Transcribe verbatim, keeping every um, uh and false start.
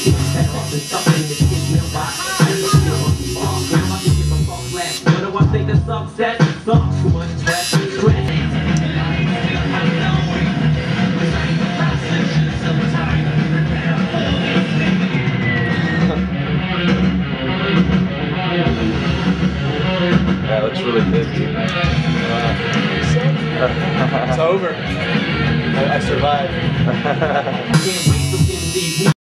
What do I think the success sucks? Too much stress, stress. Yeah, it looks really good, dude. Wow. It's over. I, I survived.